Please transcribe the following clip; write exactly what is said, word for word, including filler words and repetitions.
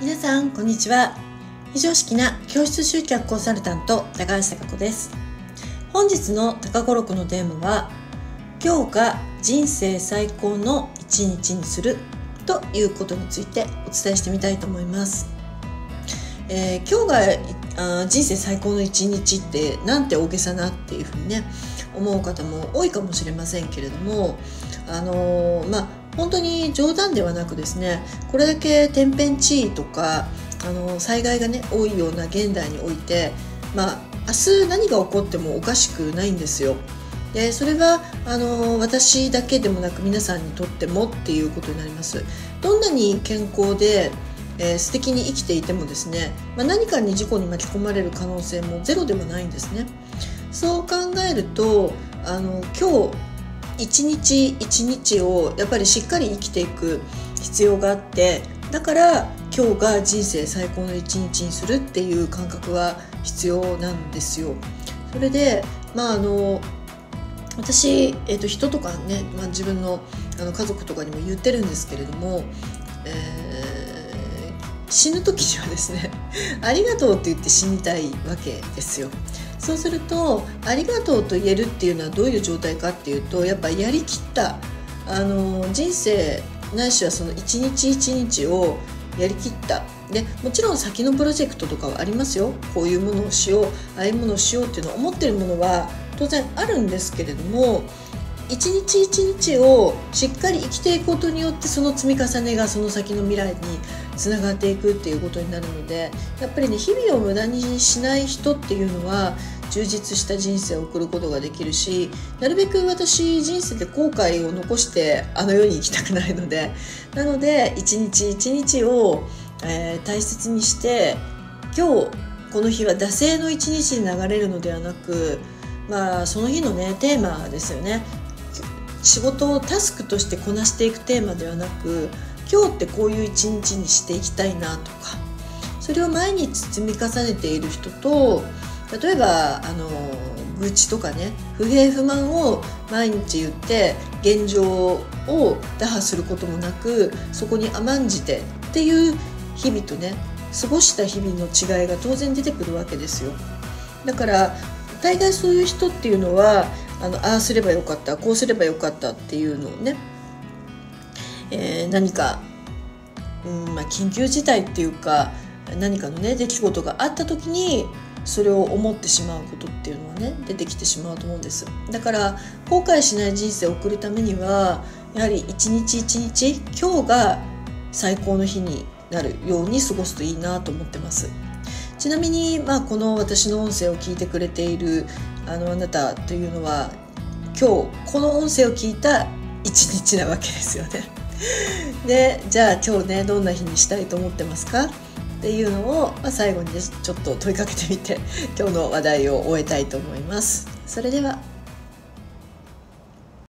皆さんこんにちは。非常識な教室集客コンサルタント高橋貴子です。本日の高語録のテーマは、今日が人生最高の一日にするということについてお伝えしてみたいと思います。えー、今日があ人生最高の一日ってなんて大げさなっていうふうにね思う方も多いかもしれませんけれども、あのー、まあ本当に冗談ではなくですね、これだけ天変地異とかあの災害がね多いような現代において、まあ明日何が起こってもおかしくないんですよ。でそれはあの私だけでもなく皆さんにとってもっていうことになります。どんなに健康で、えー、素敵に生きていてもですね、まあ、何かに事故に巻き込まれる可能性もゼロではないんですね。そう考えるとあの今日一日一日をやっぱりしっかり生きていく必要があって、だから今日が人生最高の一日にするっていう感覚は必要なんですよ。それでまああの私、えー、と人とかね、まあ、自分の、あの家族とかにも言ってるんですけれども、えー、死ぬ時にはですねありがとうって言って死にたいわけですよ。そうするとありがとうと言えるっていうのはどういう状態かっていうと、やっぱりやりきったあの人生ないしはその一日一日をやりきったで、もちろん先のプロジェクトとかはありますよ。こういうものをしよう、ああいうものをしようっていうのを思ってるものは当然あるんですけれども、一日一日をしっかり生きていくことによってその積み重ねがその先の未来につながっていくっていうことになるので、やっぱりね日々を無駄にしない人っていうのは充実した人生を送ることができるし、なるべく私人生で後悔を残してあの世に行きたくないので、なので一日一日を、えー、大切にして、今日この日は惰性の一日に流れるのではなく、まあその日のねテーマですよね。仕事をタスクとしてこなしていくテーマではなく、今日ってこういう一日にしていきたいなとか、それを毎日積み重ねている人と、例えばあの愚痴とかね不平不満を毎日言って現状を打破することもなく、そこに甘んじてっていう日々とね過ごした日々の違いが当然出てくるわけですよ。だから大概そういう人っていうのはあのああすればよかった、こうすればよかったっていうのをね、えー、何か、うんまあ、緊急事態っていうか何かのね出来事があった時にそれを思ってしまうことっていうのはね出てきてしまうと思うんです。だから後悔しない人生を送るためには、やはり一日一日今日が最高の日になるように過ごすといいなと思ってます。ちなみに、まあ、この私の音声を聞いてくれているあのあなたというのは、今日この音声を聞いた一日なわけですよね。でじゃあ今日ねどんな日にしたいと思ってますかっていうのを、まあ、最後にちょっと問いかけてみて今日の話題を終えたいと思います。それでは。